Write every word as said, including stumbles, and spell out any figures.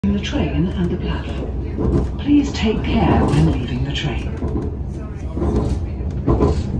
The train and the platform. Please take care when leaving the train.